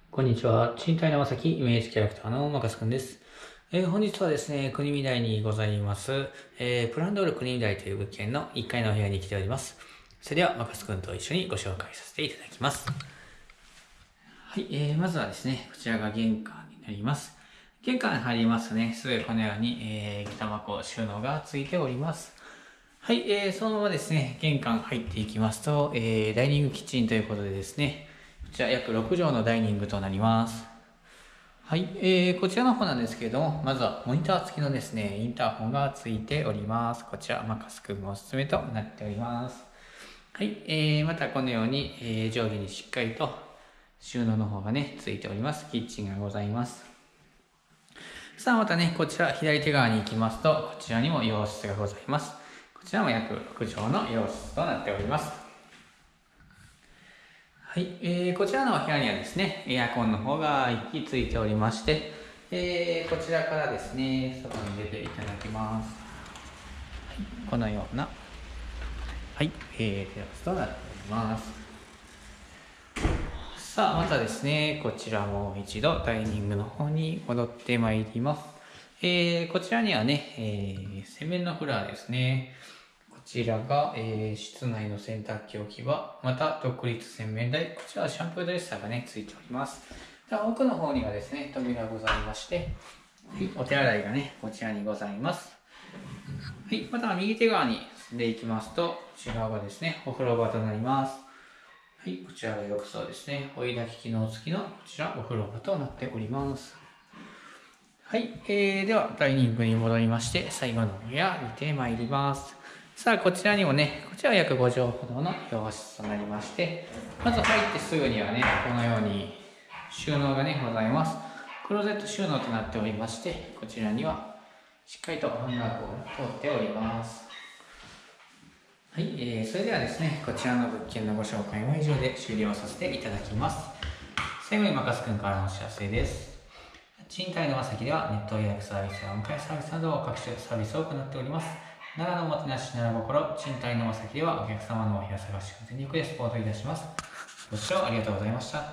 こんにちは。賃貸長崎イメージキャラクターのマカスくんです。本日はですね、国見台にございます、プランドール国見台という物件の1階のお部屋に来ております。それではマカスくんと一緒にご紹介させていただきます。はい、まずはですね、こちらが玄関になります。玄関に入りますとね、すぐこのように、下駄箱収納がついております。はい、そのままですね、玄関入っていきますと、ダイニングキッチンということでですね、こちら約6畳のダイニングとなります。はい、こちらの方なんですけれども、まずはモニター付きのですね、インターホンが付いております。こちら、マカスくんおすすめとなっております。はい、またこのように、上下にしっかりと収納の方がね、付いております。キッチンがございます。さあ、またね、こちら左手側に行きますと、こちらにも洋室がございます。こちらも約6畳の洋室となっております。はい、こちらのお部屋にはですね、エアコンの方が1機ついておりまして、こちらからですね、外に出ていただきます。はい、このような、はい、テラスとなっております。さあ、またですね、こちらもう一度ダイニングの方に戻ってまいります。こちらにはね、洗面のフラーですね。こちらが、室内の洗濯機置き場、また独立洗面台、こちらはシャンプードレッサーがね、ついております。奥の方にはですね、扉がございまして、はい、お手洗いがね、こちらにございます。はい、また右手側に進んでいきますと、こちらがですね、お風呂場となります。はい、こちらが浴槽ですね。追い焚き機能付きのこちらお風呂場となっております。はい、ではダイニングに戻りまして、最後のお部屋見てまいります。さあ、こちらにもね、こちらは約5畳ほどの洋室となりまして、まず入ってすぐにはね、このように収納がね、ございます。クローゼット収納となっておりまして、こちらにはしっかりとハンガーが通っております。はい、それではですね、こちらの物件のご紹介は以上で終了させていただきます。最後にマカスくんからのお知らせです。賃貸のまさきではネット予約サービスやオンラインサービスなど各種サービスを行っております。奈良のおもてなし奈良心、賃貸のまさきではお客様のお部屋探しを全力でサポートいたします。ご視聴ありがとうございました。